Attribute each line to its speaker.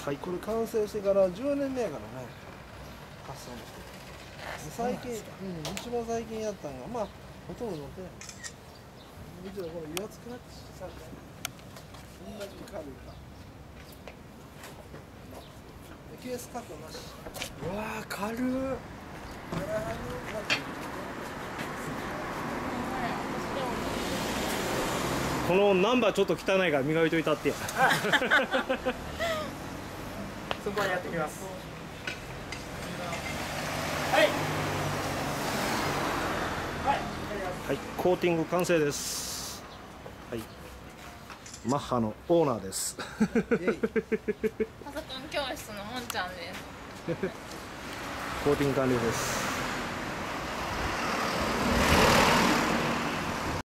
Speaker 1: はい、これ完成してから10年目やからね、発送の最近、一番最近やったんが、まあほとんど乗ってない。うちらこの油圧クラッチさんか同じ軽いかケースカットなし。
Speaker 2: うわー、軽っ。このナンバーちょっと汚いから磨いといたってや。
Speaker 3: そこはやってきます。はい。
Speaker 1: はい、コーティング完成です。はい、マッハのオーナーです。
Speaker 4: パソコン教室のもんちゃんです。
Speaker 1: コーティング完了です。